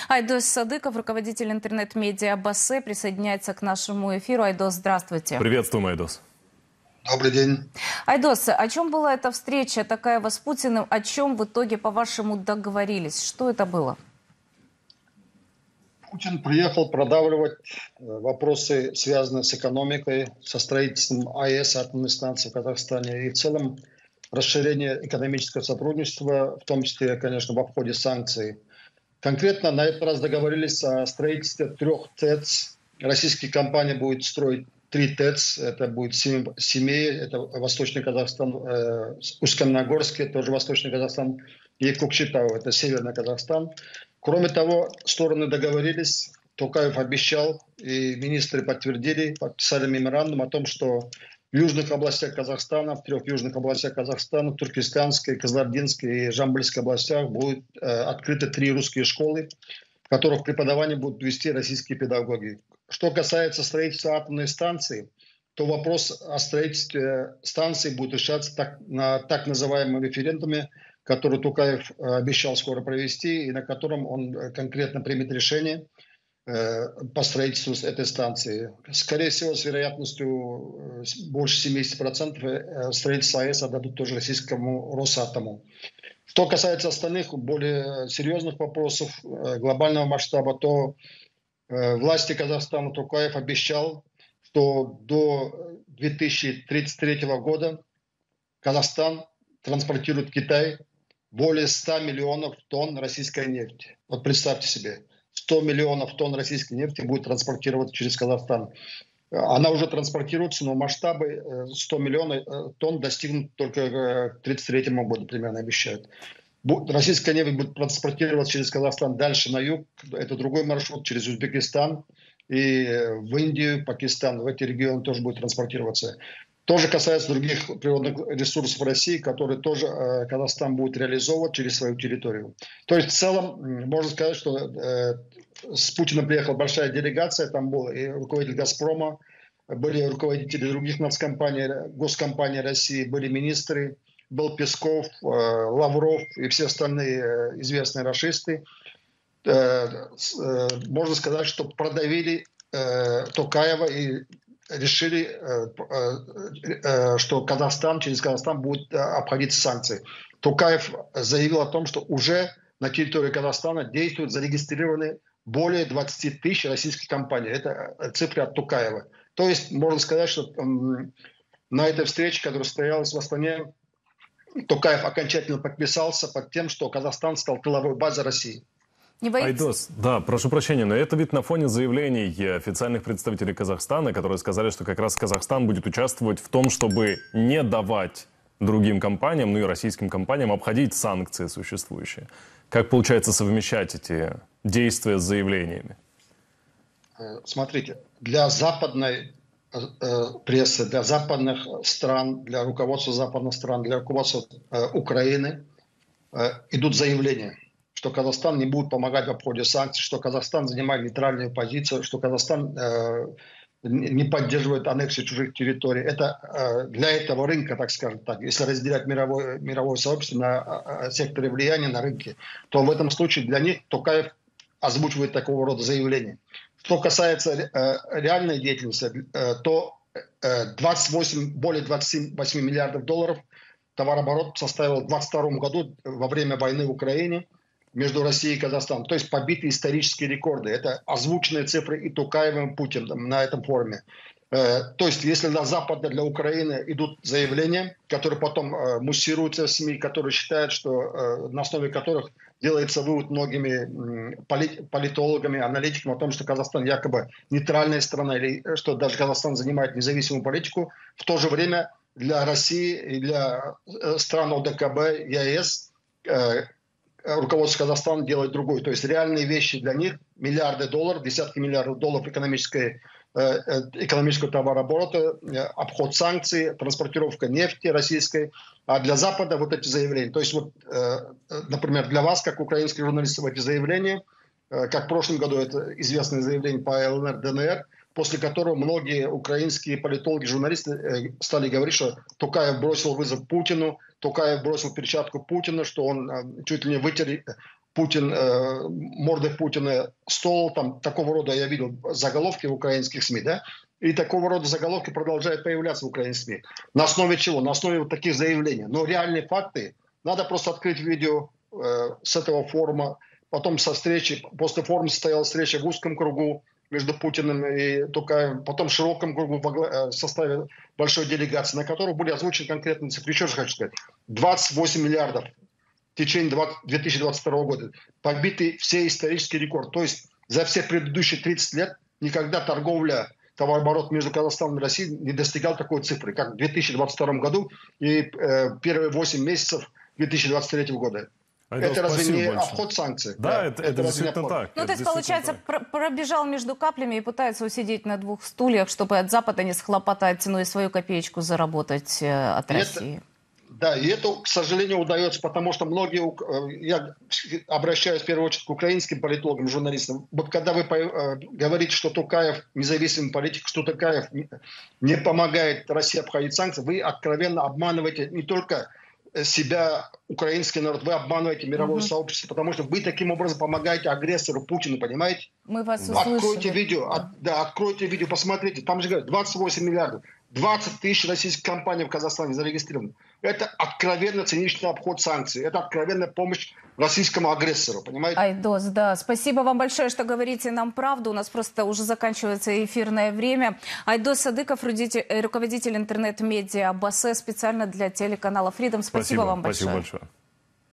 Айдос Садыков, руководитель интернет-медиа БАСЭ, присоединяется к нашему эфиру. Айдос, здравствуйте. Приветствуем, Айдос. Добрый день. Айдос, о чем была эта встреча Токаева с Путиным? О чем в итоге, по-вашему, договорились? Что это было? Путин приехал продавливать вопросы, связанные с экономикой, со строительством АЭС, атомной станции в Казахстане и в целом расширение экономического сотрудничества, в том числе, конечно, в обходе санкций. Конкретно на этот раз договорились о строительстве 3 ТЭЦ. Российские компании будут строить 3 ТЭЦ. Это будет Семей, это Восточный Казахстан, Усть-Каменогорский, тоже Восточный Казахстан, и Кокшетау, это Северный Казахстан. Кроме того, стороны договорились, Токаев обещал, и министры подтвердили, подписали меморандум о том, что в южных областях Казахстана, в 3 южных областях Казахстана, Туркестанской, Кызылординской и Жамбыльской областях будут открыты 3 русские школы, в которых преподавание будут вести российские педагоги. Что касается строительства атомной станции, то вопрос о строительстве станции будет решаться на так называемом референдуме, который Токаев обещал скоро провести, и на котором он конкретно примет решение по строительству этой станции. Скорее всего, с вероятностью больше 70% строительство АЭС отдадут тоже российскому Росатому. Что касается остальных, более серьезных вопросов глобального масштаба, то власти Казахстана Токаев обещал, что до 2033 года Казахстан транспортирует в Китай более 100 миллионов тонн российской нефти. Вот представьте себе, 100 миллионов тонн российской нефти будет транспортироваться через Казахстан. Она уже транспортируется, но масштабы 100 миллионов тонн достигнут только к 1933 году, примерно обещают. Российская нефть будет транспортироваться через Казахстан дальше на юг. Это другой маршрут через Узбекистан и в Индию, Пакистан. В эти регионы тоже будет транспортироваться. Тоже касается других природных ресурсов России, которые тоже Казахстан будет реализовывать через свою территорию. То есть в целом можно сказать, что с Путиным приехала большая делегация, там был и руководитель «Газпрома», были руководители других нацкомпаний, госкомпаний России, были министры, был Песков, Лавров и все остальные известные рашисты. Можно сказать, что продавили Токаева и решили, что Казахстан, через Казахстан будет обходить санкции. Токаев заявил о том, что уже на территории Казахстана действуют зарегистрированы более 20 тысяч российских компаний. Это цифры от Токаева. То есть можно сказать, что на этой встрече, которая состоялась в Астане, Токаев окончательно подписался под тем, что Казахстан стал тыловой базой России. Айдос, да, прошу прощения, но это ведь на фоне заявлений официальных представителей Казахстана, которые сказали, что как раз Казахстан будет участвовать в том, чтобы не давать другим компаниям, ну и российским компаниям, обходить санкции существующие. Как получается совмещать эти действия с заявлениями? Смотрите, для западной прессы, для западных стран, для руководства западных стран, для руководства Украины идут заявления, что Казахстан не будет помогать в обходе санкций, что Казахстан занимает нейтральную позицию, что Казахстан не поддерживает аннексию чужих территорий. Это для этого рынка, так скажем так, если разделять мировое сообщество на секторы влияния на рынке, то в этом случае для них Токаев озвучивает такого рода заявления. Что касается реальной деятельности, то более 28 миллиардов долларов товарооборот составил в 2022 году во время войны в Украине между Россией и Казахстаном. То есть побиты исторические рекорды. Это озвученные цифры и Токаевым, и Путиным на этом форуме. То есть если для Запада, для Украины идут заявления, которые потом муссируются в СМИ, которые считают, что на основе которых делается вывод многими политологами, аналитиками о том, что Казахстан якобы нейтральная страна, или что даже Казахстан занимает независимую политику, в то же время для России и для стран ОДКБ, ЕАЭС руководство Казахстана делает другое. То есть реальные вещи для них, миллиарды долларов, десятки миллиардов долларов экономического товарооборота, обход санкций, транспортировка нефти российской, а для Запада вот эти заявления. То есть вот, например, для вас, как украинских журналистов, эти заявления, как в прошлом году это известное заявление по ЛНР, ДНР, после которого многие украинские политологи, журналисты стали говорить, что Токаев бросил вызов Путину, Токаев бросил перчатку Путину, что он чуть ли не вытер Путин, морды Путина, стол, там такого рода я видел заголовки в украинских СМИ, да, и такого рода заголовки продолжают появляться в украинских СМИ. На основе чего? На основе вот таких заявлений. Но реальные факты, надо просто открыть видео с этого форума, потом со встречи, после форума состоялась встреча в узком кругу между Путиным и Токаевым, потом в широком кругу в составе большой делегации, на которой были озвучены конкретные цифры. Еще раз хочу сказать, 28 миллиардов в течение 2022 года. Побитый все исторический рекорд. То есть за все предыдущие 30 лет никогда торговля, товарооборот между Казахстаном и Россией не достигал такой цифры, как в 2022 году и первые 8 месяцев 2023 года. Это разве не обход санкций? Да, это действительно так. Ну, то есть, получается, пробежал между каплями и пытается усидеть на двух стульях, чтобы от Запада не схлопотать, ну и свою копеечку заработать от России. Да, и это, к сожалению, удается, потому что многие, я обращаюсь в первую очередь к украинским политологам, журналистам, вот когда вы говорите, что Токаев независимый политик, что Токаев не помогает России обходить санкции, вы откровенно обманываете не только себя, украинский народ, вы обманываете мировое сообщество, потому что вы таким образом помогаете агрессору Путину, понимаете? Мы вас услышали. Откройте видео, откройте видео, посмотрите, там же говорят 28 миллиардов. 20 тысяч российских компаний в Казахстане зарегистрированы. Это откровенно циничный обход санкций. Это откровенная помощь российскому агрессору, понимаете? Айдос, да. Спасибо вам большое, что говорите нам правду. У нас просто уже заканчивается эфирное время. Айдос Садыков, руководитель интернет-медиа БАСЭ, специально для телеканала Freedom. Спасибо вам большое. Спасибо большое.